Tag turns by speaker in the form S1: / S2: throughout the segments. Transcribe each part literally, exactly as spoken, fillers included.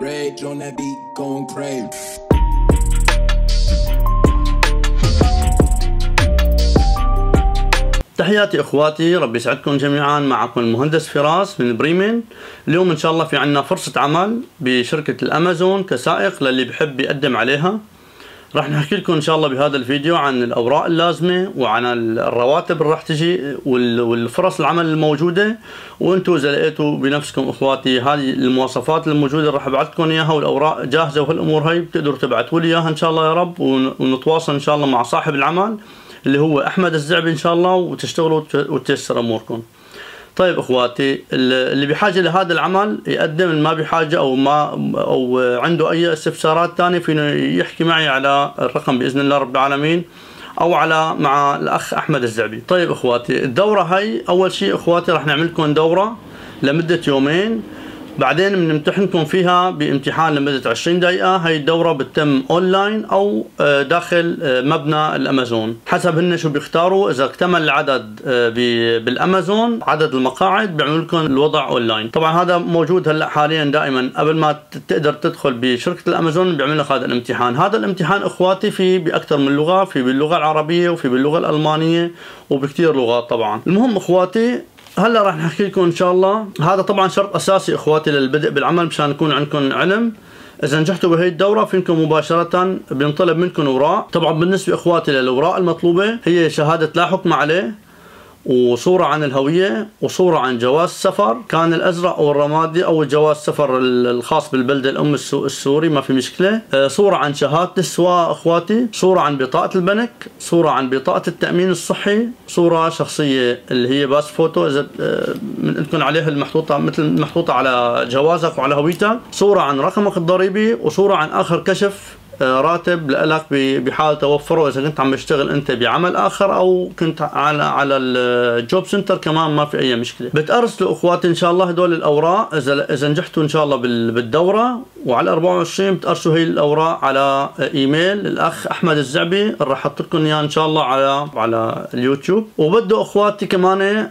S1: Rage on that beat, going crazy.
S2: تحياتي اخواتي، ربي يسعدكم جميعا. معكم المهندس فراس من بريمن. اليوم ان شاء الله في عنا فرصة عمل بشركة الامازون كسائق للي بحب يقدم عليها. راح نحكي لكم ان شاء الله بهذا الفيديو عن الاوراق اللازمة وعن الرواتب اللي راح تجي والفرص العمل الموجودة، وانتم اذا لقيتوا بنفسكم اخواتي هذه المواصفات الموجودة راح ابعث لكم اياها والاوراق جاهزة وهالامور هاي بتقدروا تبعتوا لي اياها ان شاء الله يا رب، ونتواصل ان شاء الله مع صاحب العمل اللي هو احمد الزعبي ان شاء الله، وتشتغلوا وتيسر اموركم. طيب اخواتي، اللي بحاجه لهذا العمل يقدم، اللي ما بحاجه او ما او عنده اي استفسارات ثانيه فينه يحكي معي على الرقم باذن الله رب العالمين، او على مع الاخ احمد الزعبي. طيب اخواتي، الدوره هي اول شيء اخواتي راح نعمل لكم دوره لمده يومين، بعدين بنمتحنكم فيها بامتحان لمدة عشرين دقيقة. هاي الدورة بتتم اونلاين او داخل مبنى الامازون، حسب هن شو بيختاروا. اذا اكتمل العدد بالامازون عدد المقاعد بيعملوا لكم الوضع اونلاين. طبعا هذا موجود هلا حاليا دائما قبل ما تقدر تدخل بشركة الامازون بيعمل لك هذا الامتحان. هذا الامتحان اخواتي في باكثر من لغة، في باللغة العربية وفي باللغة الالمانية وبكثير لغات. طبعا المهم اخواتي هلا راح نحكي لكم ان شاء الله. هذا طبعا شرط اساسي اخواتي للبدء بالعمل مشان يكون عندكم علم. اذا نجحتوا بهي الدوره فينكم مباشره بينطلب منكم اوراق. طبعا بالنسبه اخواتي للاوراق المطلوبه هي شهاده لا حكم عليه، وصورة عن الهوية، وصورة عن جواز سفر كان الأزرق أو الرمادي، أو جواز سفر الخاص بالبلدة الأم السوري ما في مشكلة. صورة عن شهادة السواقة أخواتي، صورة عن بطاقة البنك، صورة عن بطاقة التأمين الصحي، صورة شخصية اللي هي باس فوتو إذا من عندكم عليها المحطوطة مثل المحطوطة على جوازك وعلى هويتك، صورة عن رقمك الضريبي، وصورة عن آخر كشف راتب لك بحال توفره اذا كنت عم تشتغل انت بعمل اخر او كنت على على الجوب سنتر كمان ما في اي مشكله. بتارسلوا اخواتي ان شاء الله هدول الاوراق اذا اذا نجحتوا ان شاء الله بالدوره، وعلى أربعة وعشرين بتارسلوا هي الاوراق على ايميل الاخ احمد الزعبي، راح احط لكم اياه ان شاء الله على على اليوتيوب. وبده اخواتي كمان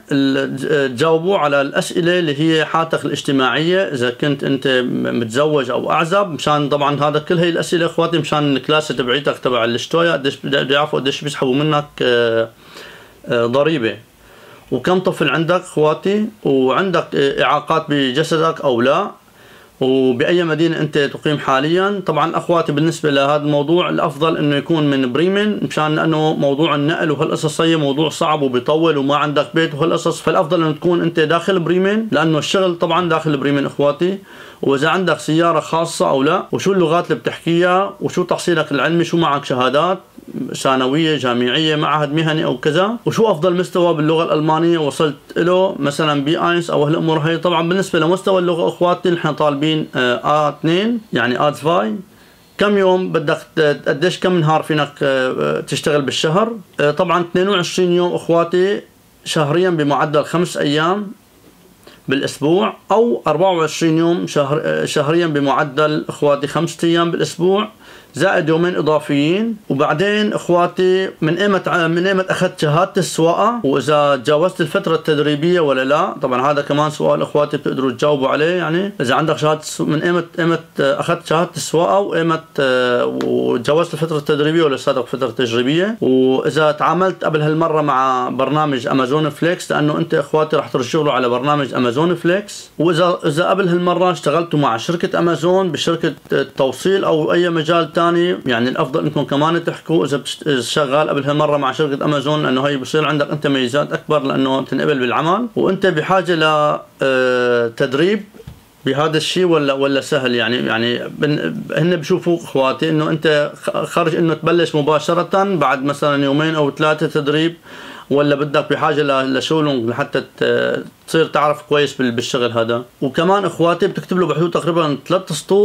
S2: تجاوبوا على الاسئله اللي هي حالتك الاجتماعيه، اذا كنت انت متزوج او اعزب، مشان طبعا هذا كل هي الاسئله اخواتي مشان الكلاسه تبعيتك تبع الاشتويا قديش بده يعرفوا قديش بيسحبوا منك ضريبه، وكم طفل عندك اخواتي، وعندك اعاقات بجسدك او لا، وبأي مدينة أنت تقيم حاليا. طبعا أخواتي بالنسبة لهذا الموضوع الأفضل إنه يكون من بريمن، مشان لأنه موضوع النقل وهالقصص هي موضوع صعب وبيطول وما عندك بيت وهالقصص، فالأفضل إنه تكون أنت داخل بريمن، لأنه الشغل طبعا داخل بريمن أخواتي. وإذا عندك سيارة خاصة أو لا، وشو اللغات اللي بتحكيها، وشو تحصيلك العلمي، شو معك شهادات ثانوية جامعية معهد مهني أو كذا، وشو أفضل مستوى باللغة الألمانية وصلت له مثلا بي اينس أو هالأمور هي. طبعا بالنسبة لمستوى اللغة أخواتي نحن طالبين آ اثنين يعني آ فاي. كم يوم بدك قديش كم نهار فينك تشتغل بالشهر؟ طبعا اثنين وعشرين يوم أخواتي شهريا بمعدل خمس أيام بالاسبوع، او أربعة وعشرين يوم شهر شهريا بمعدل اخواتي خمسة ايام بالاسبوع زائد يومين اضافيين. وبعدين اخواتي من ايمت من ايمت اخذت شهاده السواقه، واذا تجاوزت الفتره التدريبيه ولا لا. طبعا هذا كمان سؤال اخواتي بتقدروا تجاوبوا عليه، يعني اذا عندك شهاده من ايمت ايمت اخذت شهاده السواقه وايمت وتجاوزت الفتره التدريبيه ولا لساتك فتره تجريبيه، واذا تعاملت قبل هالمره مع برنامج امازون فليكس، لانه انت اخواتي رح تشتغلوا على برنامج امازون فليكس. واذا اذا قبل هالمره اشتغلتوا مع شركه امازون بشركه توصيل او اي مجال ثاني، يعني الافضل انكم كمان تحكوا اذا شغال قبل هالمره مع شركه امازون، لانه هي بصير عندك انت ميزات اكبر لانه بتنقبل بالعمل، وانت بحاجه لتدريب بهذا الشيء ولا ولا سهل. يعني يعني هن بشوفوا اخواتي انه انت خرج انه تبلش مباشره بعد مثلا يومين او ثلاثه تدريب، ولا بدك بحاجه لشغل لحتى تصير تعرف كويس بالشغل هذا. وكمان اخواتي بتكتب له بحدود تقريبا ثلاث سطور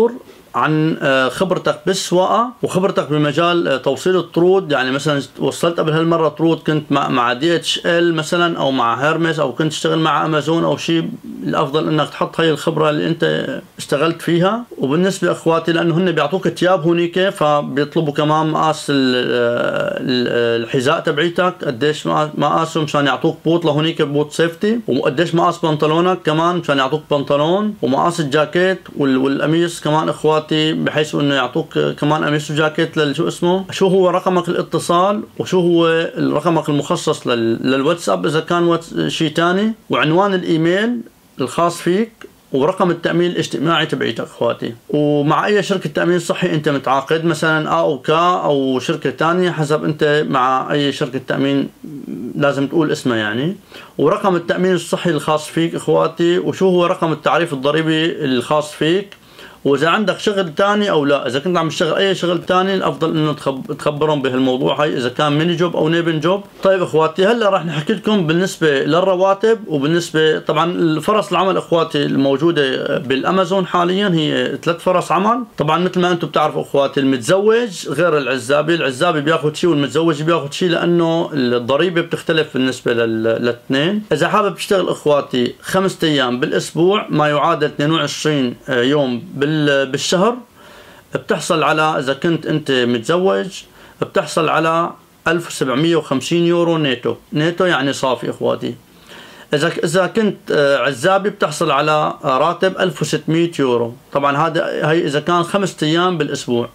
S2: عن خبرتك بالسواقه وخبرتك بمجال توصيل الطرود. يعني مثلا وصلت قبل هالمره طرود كنت مع مع دي اتش ال مثلا او مع هيرمس او كنت تشتغل مع امازون او شيء، الافضل انك تحط هاي الخبره اللي انت اشتغلت فيها. وبالنسبه اخواتي لانه هن بيعطوك تياب هونيك، فبيطلبوا كمان مقاس الحذاء تبعيتك قديش مقاسه مشان يعطوك بوط لهونيك، بوط سيفتي، وقديش مقاس بنطلونك كمان مشان يعطوك بنطلون، ومقاس الجاكيت والقميص كمان اخواتي، بحيث انه يعطوك كمان قميص وجاكيت لشو اسمه، شو هو رقمك الاتصال وشو هو رقمك المخصص للواتساب اذا كان شيء ثاني، وعنوان الايميل الخاص فيك، ورقم التأمين الاجتماعي تبعيتك اخواتي. ومع اي شركة تأمين صحي انت متعاقد، مثلا ا او كا او شركة ثانية حسب انت مع اي شركة تأمين لازم تقول اسمها يعني، ورقم التأمين الصحي الخاص فيك اخواتي، وشو هو رقم التعريف الضريبي الخاص فيك، واذا عندك شغل ثاني او لا. اذا كنت عم تشتغل اي شغل ثاني الافضل انه تخبرهم بهالموضوع هاي اذا كان ميني جوب او نيبن جوب. طيب اخواتي هلا راح نحكي لكم بالنسبه للرواتب، وبالنسبه طبعا فرص العمل اخواتي الموجوده بالامازون حاليا هي ثلاث فرص عمل. طبعا مثل ما انتم بتعرفوا اخواتي المتزوج غير العزابي، العزابي بياخذ شيء والمتزوج بياخذ شيء لانه الضريبه بتختلف بالنسبه للاثنين. اذا حابب تشتغل اخواتي خمسة ايام بالاسبوع ما يعادل اثنين وعشرين يوم بالشهر، بتحصل على اذا كنت انت متزوج بتحصل على ألف وسبعمية وخمسين يورو نيتو، نيتو يعني صافي اخواتي. اذا اذا كنت عزابي بتحصل على راتب ألف وستمية يورو. طبعا هذا هي اذا كان خمسة ايام بالاسبوع،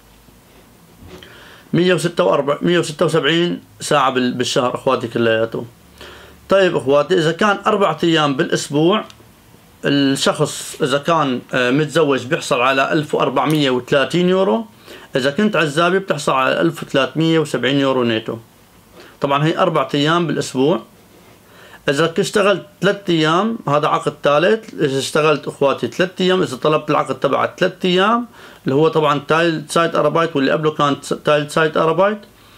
S2: مية وستة وسبعين ساعة بالشهر اخواتي كلياته. طيب اخواتي اذا كان أربعة ايام بالاسبوع، الشخص اذا كان متزوج بيحصل على ألف وأربعمية وثلاثين يورو، اذا كنت عزابي بتحصل على ألف وثلاثمية وسبعين يورو نيتو. طبعا هي اربع ايام بالاسبوع. اذا اشتغلت ثلاث ايام هذا عقد ثالث. اذا اشتغلت اخواتي ثلاث ايام، اذا طلبت العقد تبع ثلاث ايام اللي هو طبعا تايل سايت ارابايت واللي قبله كان تايل سايت ارابايت،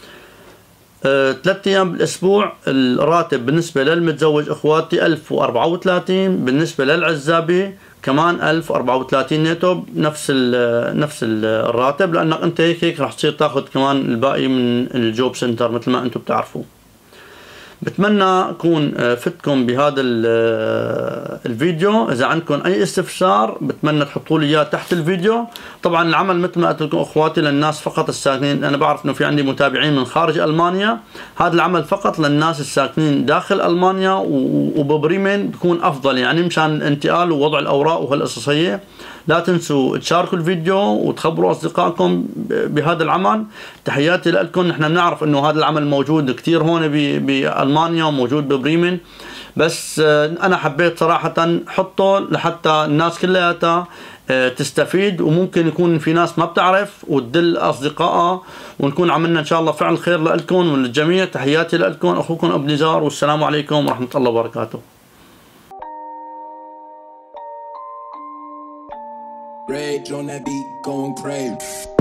S2: ثلاث ايام بالاسبوع. الراتب بالنسبه للمتزوج اخواتي ألف وأربعة وثلاثين، بالنسبه للعزابي كمان ألف وأربعة وثلاثين نيتو، نفس ال نفس الراتب، لانك انت هيك هيك راح تصير تاخذ كمان الباقي من الجوب سنتر مثل ما انتم بتعرفوا. بتمنى اكون فتكم بهذا الفيديو. اذا عندكم اي استفسار بتمنى تحطوا لي اياه تحت الفيديو. طبعا العمل مثل ما قلت لكم اخواتي للناس فقط الساكنين، انا بعرف انه في عندي متابعين من خارج المانيا، هذا العمل فقط للناس الساكنين داخل المانيا، وببريمن بكون افضل يعني مشان الانتقال ووضع الاوراق وهالقصص هي. لا تنسوا تشاركوا الفيديو وتخبروا اصدقائكم بهذا العمل. تحياتي لكم. نحن بنعرف انه هذا العمل موجود كثير هون بالمانيا وموجود ببريمن، بس انا حبيت صراحه حطه لحتى الناس كلياتها تستفيد، وممكن يكون في ناس ما بتعرف وتدل اصدقائها، ونكون عملنا ان شاء الله فعل خير لكم وللجميع. تحياتي لكم، اخوكم ابو نزار، والسلام عليكم ورحمه الله وبركاته.
S1: Rage on that beat, going crazy.